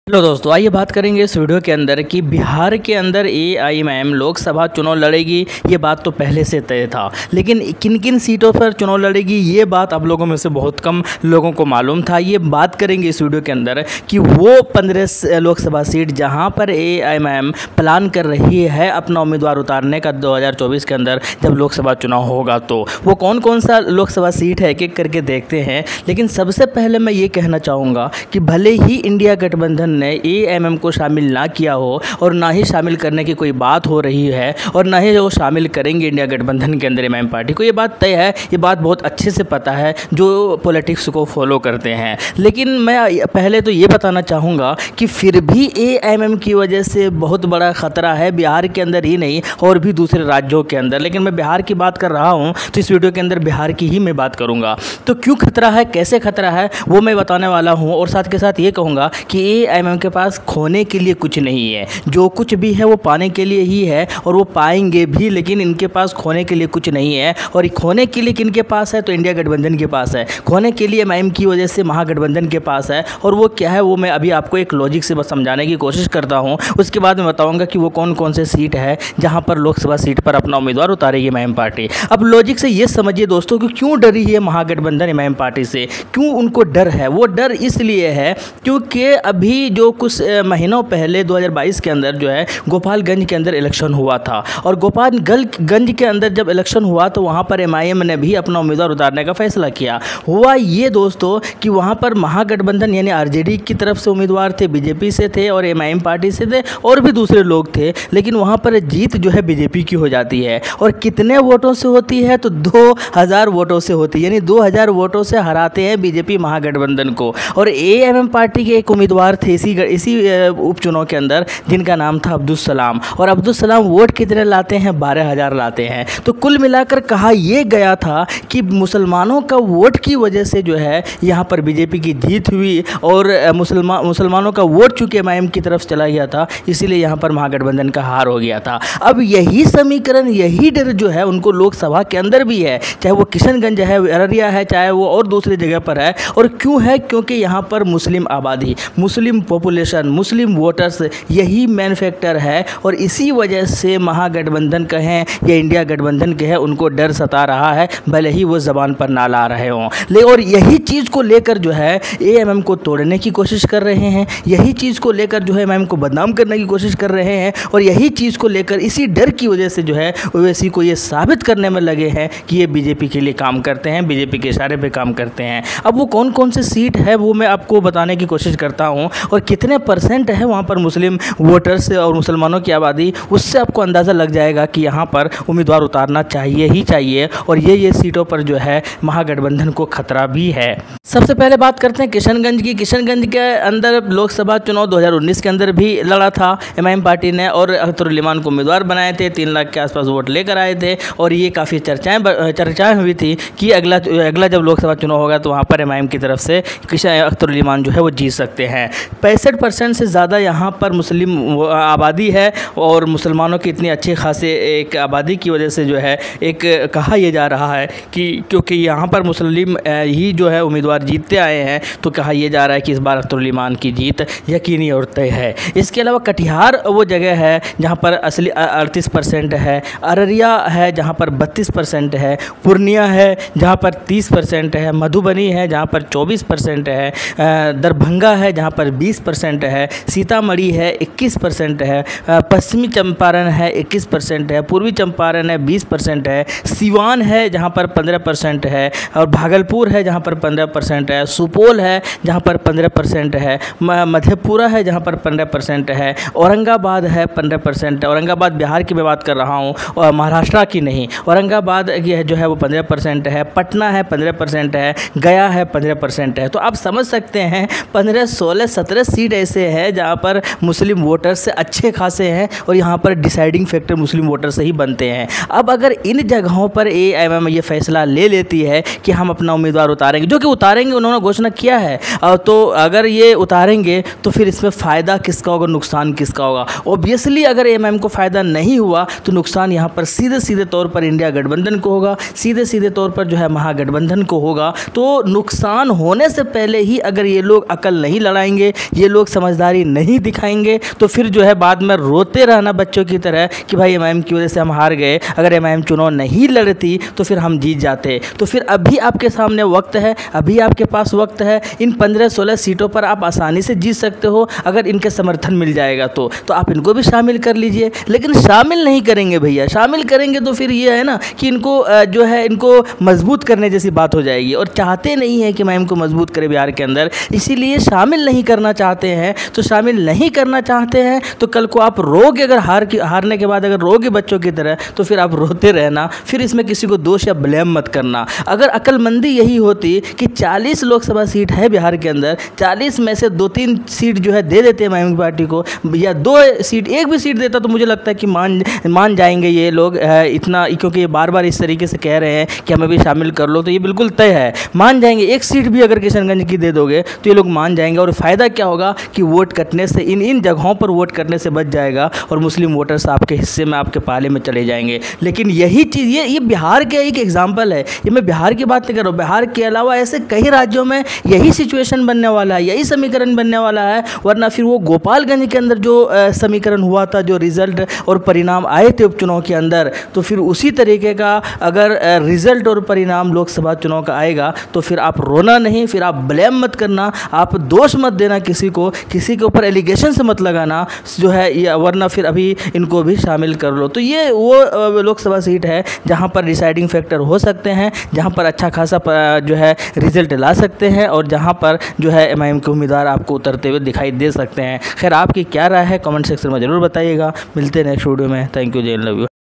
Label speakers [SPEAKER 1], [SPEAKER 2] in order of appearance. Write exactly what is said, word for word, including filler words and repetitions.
[SPEAKER 1] Hello दोस्तों, आइए बात करेंगे इस वीडियो के अंदर कि बिहार के अंदर A I M I M Lok Sabha चुनाव लड़ेगी। ये बात तो पहले से तय था, लेकिन किन किन सीटों पर चुनाव लड़ेगी ये बात आप लोगों में से बहुत कम लोगों को मालूम था। ये बात करेंगे इस वीडियो के अंदर कि वो पंद्रह लोकसभा सीट जहां पर A I M I M plan कर रही है अपना उम्मीदवार उतारने का दो हज़ार चौबीस के अंदर जब लोकसभा चुनाव होगा, तो वो कौन कौन सा लोकसभा सीट है एक एक करके देखते हैं। लेकिन सबसे पहले मैं ये कहना चाहूँगा कि भले ही इंडिया गठबंधन ने ए एम एम को शामिल ना किया हो और ना ही शामिल करने की कोई बात हो रही है और ना ही वो शामिल करेंगे इंडिया गठबंधन के अंदर एम आई एम पार्टी को, ये बात तय है। ये बात बहुत अच्छे से पता है जो पॉलिटिक्स को फॉलो करते हैं। लेकिन मैं पहले तो ये बताना चाहूँगा कि फिर भी ए एम एम की वजह से बहुत बड़ा ख़तरा है बिहार के अंदर ही नहीं और भी दूसरे राज्यों के अंदर। लेकिन मैं बिहार की बात कर रहा हूँ तो इस वीडियो के अंदर बिहार की ही मैं बात करूँगा। तो क्यों खतरा है, कैसे खतरा है, वो मैं बताने वाला हूँ। और साथ के साथ ये कहूँगा कि ए एम एम के पास खोने के लिए कुछ नहीं है, जो कुछ भी है वो पाने के लिए ही है और वो पाएंगे भी। लेकिन इनके पास खोने के लिए कुछ नहीं है। और खोने के लिए किनके पास है, तो इंडिया गठबंधन के पास है। खोने के लिए एम आई एम की वजह से महागठबंधन के पास है। और वो क्या है वो मैं अभी आपको एक लॉजिक से बस समझाने की कोशिश करता हूँ। उसके बाद मैं बताऊँगा कि वो कौन कौन से सीट है जहाँ पर लोकसभा सीट पर अपना उम्मीदवार उतारेगी एम आई एम पार्टी। अब लॉजिक से ये समझिए दोस्तों कि क्यों डरी है Mahagathbandhan M I M party से, क्यों उनको डर है। वो डर इसलिए है क्योंकि अभी जो कुछ महीनों पहले दो हज़ार बाईस के अंदर जो है गोपालगंज के अंदर इलेक्शन हुआ था। और गोपालगंज के अंदर जब इलेक्शन हुआ तो वहाँ पर एम आई एम ने भी अपना उम्मीदवार उतारने का फैसला किया। हुआ ये दोस्तों कि वहाँ पर महागठबंधन यानी आर जे डी की तरफ से उम्मीदवार थे, बी जे पी से थे और एम आई एम पार्टी से थे और भी दूसरे लोग थे। लेकिन वहाँ पर जीत जो है बी जे पी की हो जाती है। और कितने वोटों से होती है, तो दो हज़ार वोटों से होती है, यानी दो हज़ार वोटों से हराते हैं बीजेपी महागठबंधन को। और ए एम एम पार्टी के एक उम्मीदवार थे इसी इसी उपचुनाव के अंदर जिनका नाम था अब्दुल सलाम। और अब्दुल सलाम वोट कितने लाते हैं, बारह हज़ार लाते हैं। तो कुल मिलाकर कहा यह गया था कि मुसलमानों का वोट की वजह से जो है यहाँ पर बीजेपी की जीत हुई और मुसलमान मुसलमानों का वोट चूँकि एम आई एम की तरफ चला गया था, इसीलिए यहाँ पर महागठबंधन का हार हो गया था। अब यही समीकरण, यही डर जो है उनको लोकसभा के अंदर भी है, चाहे वो किशनगंज है, अररिया है, चाहे वो और दूसरी जगह पर है। और क्यों है, क्योंकि यहाँ पर मुस्लिम आबादी, मुस्लिम पॉपुलेशन, मुस्लिम वोटर्स यही मैन फैक्टर है। और इसी वजह से महागठबंधन कहें या इंडिया गठबंधन कहें, उनको डर सता रहा है, भले ही वो ज़बान पर ना ला रहे हों। ले और यही चीज़ को लेकर जो है ए एम एम को तोड़ने की कोशिश कर रहे हैं, यही चीज़ को लेकर जो है एम आई एम को बदनाम करने की कोशिश कर रहे हैं। और यही चीज़ को लेकर इसी डर की वजह से जो है ओवैसी को ये साबित करने में लगे हैं कि ये बीजेपी के लिए काम करते हैं, बीजेपी के इशारे पे काम करते हैं। अब वो कौन कौन से सीट है वो मैं आपको बताने की कोशिश करता हूँ और कितने परसेंट है वहाँ पर मुस्लिम वोटर्स और मुसलमानों की आबादी, उससे आपको अंदाज़ा लग जाएगा कि यहाँ पर उम्मीदवार उतारना चाहिए ही चाहिए। और ये ये सीटों पर जो है महागठबंधन को खतरा भी है। सबसे पहले बात करते हैं किशनगंज की। किशनगंज के अंदर लोकसभा चुनाव दो हज़ार उन्नीस के अंदर भी लड़ा था एम आई एम पार्टी ने और अख्तरुल इमान को उम्मीदवार बनाए थे, तीन लाख के आसपास वोट लेकर आए थे। और ये काफ़ी चर्चाएं चर्चाएं हुई थी कि अगला अगला जब लोकसभा चुनाव होगा तो वहाँ पर एम आई एम की तरफ से किशन अख्तरुल इमान जो है वो जीत सकते हैं। पैंसठ परसेंट से ज़्यादा यहाँ पर मुस्लिम आबादी है और मुसलमानों की इतनी अच्छे खासे एक आबादी की वजह से जो है एक कहा यह जा रहा है कि क्योंकि यहाँ पर मुस्लिम ही जो है उम्मीदवार जीतते आए हैं, तो कहा यह जा रहा है कि इस बार अख्तरुल इमान की जीत यकीनी और तय है। इसके अलावा कटिहार वो जगह है जहाँ पर असली अड़तीस परसेंट है, अररिया है जहाँ पर बत्तीस परसेंट है, पूर्णिया है जहाँ पर तीस परसेंट है, मधुबनी है जहाँ पर चौबीस परसेंट है, दरभंगा है जहाँ पर बीस परसेंट है, सीतामढ़ी है इक्कीस परसेंट है, पश्चिमी चंपारण है इक्कीस परसेंट है, पूर्वी चंपारण है बीस परसेंट है, सिवान है जहाँ पर पंद्रह परसेंट है, और भागलपुर है जहाँ पर पंद्रह परसेंट है, सुपौल है जहाँ पर पंद्रह परसेंट है, मधेपुरा है जहाँ पर पंद्रह परसेंट है, औरंगाबाद है पंद्रह परसेंट है। औरंगाबाद बिहार की मैं बात कर रहा हूँ और महाराष्ट्र की नहीं। औरंगाबाद ये जो है वो पंद्रह परसेंट है, पटना है पंद्रह परसेंट है, गया है पंद्रह परसेंट है। तो आप समझ सकते हैं पंद्रह सोलह सत्रह सीट ऐसे हैं जहाँ पर मुस्लिम वोटर्स से अच्छे खासे हैं और यहाँ पर डिसाइडिंग फैक्टर मुस्लिम वोटर से ही बनते हैं। अब अगर इन जगहों पर ए आई एम एम ये फैसला ले लेती है कि हम अपना उम्मीदवार उतारेंगे, जो कि उतारेंगे, उन्होंने घोषणा किया है, तो अगर ये उतारेंगे तो फिर इसमें फ़ायदा किसका होगा, नुकसान किसका होगा। ऑब्वियसली अगर ए एम एम को फ़ायदा नहीं हुआ तो नुकसान यहाँ पर सीधे सीधे तौर पर इंडिया गठबंधन को होगा, सीधे सीधे तौर पर जो है महागठबंधन को होगा। तो नुकसान होने से पहले ही अगर ये लोग अकल नहीं लड़ाएंगे ये लोग समझदारी नहीं दिखाएंगे तो फिर जो है बाद में रोते रहना बच्चों की तरह कि भाई एम आई एम की वजह से हम हार गए, अगर एम आई एम चुनाव नहीं लड़ती तो फिर हम जीत जाते। तो फिर अभी आपके सामने वक्त है, अभी आपके पास वक्त है, इन पंद्रह सोलह सीटों पर आप आसानी से जीत सकते हो अगर इनके समर्थन मिल जाएगा तो तो आप इनको भी शामिल कर लीजिए। लेकिन शामिल नहीं करेंगे भैया, शामिल करेंगे तो फिर ये है ना कि इनको जो है इनको मजबूत करने जैसी बात हो जाएगी, और चाहते नहीं है कि मैम को मजबूत करे बिहार के अंदर, इसीलिए शामिल नहीं करना चाहते हैं। तो शामिल नहीं करना चाहते हैं तो कल को आप रोगे, अगर हार की हारने के बाद अगर रोगे बच्चों की तरह तो फिर आप रोते रहना, फिर इसमें किसी को दोष या ब्लेम मत करना। अगर अक्लमंदी यही होती कि चालीस लोकसभा सीट है बिहार के अंदर, चालीस में से दो तीन सीट जो है दे देते हैं मैम पार्टी को, या दो सीट एक भी सीट देता तो मुझे लगता है कि मान मान जाएंगे ये लोग इतना, क्योंकि ये बार बार इस तरीके से कह रहे हैं कि हमें भी शामिल कर लो, तो ये बिल्कुल तय है, मान जाएंगे। एक सीट भी अगर किशनगंज की दे दोगे तो ये लोग मान जाएंगे, और फ़ायदा क्या होगा कि वोट कटने से, इन इन जगहों पर वोट करने से बच जाएगा और मुस्लिम वोटर्स आपके हिस्से में, आपके पाले में चले जाएंगे। लेकिन यही चीज़, ये ये बिहार के एक एग्जाम्पल है, ये मैं बिहार की बात नहीं कर रहा हूँ, बिहार के अलावा ऐसे कई राज्यों में यही सिचुएशन बनने वाला है, यही समीकरण बनने वाला है। वरना फिर वो गोपालगंज के अंदर जो समीकरण हुआ था, जो रिजल्ट और परिणाम आए थे उपचुनाव के अंदर, तो फिर उसी तरीके का अगर रिजल्ट और परिणाम लोकसभा चुनाव का आएगा तो फिर आप रोना नहीं, फिर आप ब्लेम मत करना, आप दोष मत देना किसी को, किसी के ऊपर एलिगेशन से मत लगाना जो है, वरना फिर अभी इनको भी शामिल कर लो। तो ये वो लोकसभा सीट है जहां पर डिसाइडिंग फैक्टर हो सकते हैं, जहां पर अच्छा खासा जो है रिजल्ट ला सकते हैं, और जहां पर जो है एम आई एम के उम्मीदवार आपको उतरते हुए दिखाई दे सकते हैं। खैर आपकी क्या राय है कमेंट सेक्शन में ज़रूर बताइएगा। मिलते हैं नेक्स्ट वीडियो में। थैंक यू, जय लव यू।